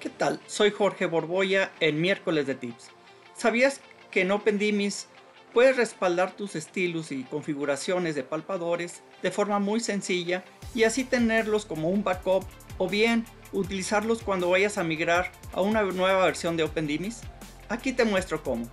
¿Qué tal? Soy Jorge Borboya en Miércoles de Tips. ¿Sabías que en OpenDMIS puedes respaldar tus estilos y configuraciones de palpadores de forma muy sencilla y así tenerlos como un backup o bien utilizarlos cuando vayas a migrar a una nueva versión de OpenDMIS? Aquí te muestro cómo.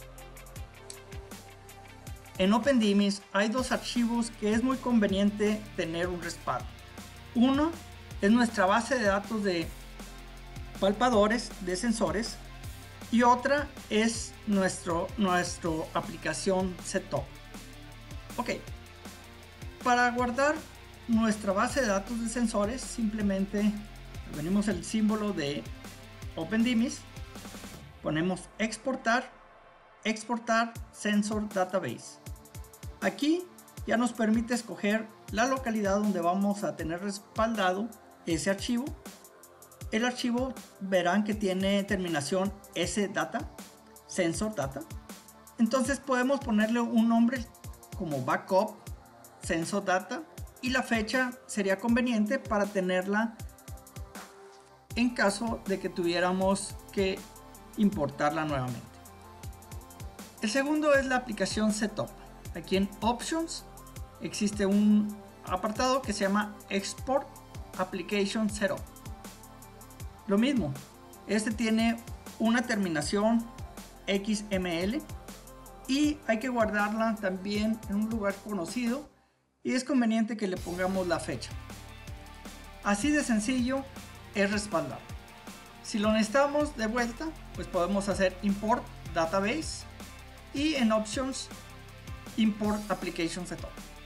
En OpenDMIS hay dos archivos que es muy conveniente tener un respaldo. Uno es nuestra base de datos de palpadores de sensores y otra es nuestra aplicación Setup. Ok, para guardar nuestra base de datos de sensores simplemente venimos el símbolo de OpenDMIS, ponemos exportar sensor database. Aquí ya nos permite escoger la localidad donde vamos a tener respaldado ese archivo. El archivo verán que tiene terminación sdata, sensor data. Entonces podemos ponerle un nombre como backup sensor data y la fecha sería conveniente para tenerla en caso de que tuviéramos que importarla nuevamente. El segundo es la aplicación Setup. Aquí en Options existe un apartado que se llama Export Application Setup. Lo mismo, este tiene una terminación XML y hay que guardarla también en un lugar conocido y es conveniente que le pongamos la fecha. Así de sencillo es respaldar. Si lo necesitamos de vuelta, pues podemos hacer Import Database y en Options Import Application Setup.